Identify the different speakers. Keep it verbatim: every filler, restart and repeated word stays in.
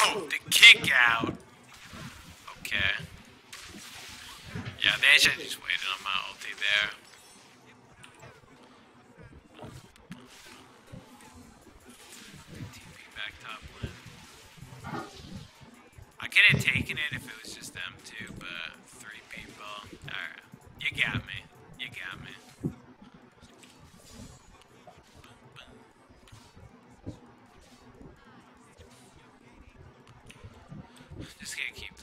Speaker 1: Oh, the kick out. Okay. Yeah, they should have just waited on my ulti there. T P back top lane. I could have taken it if it was just them two, but three people. Alright. You got me. You got me. Just gonna keep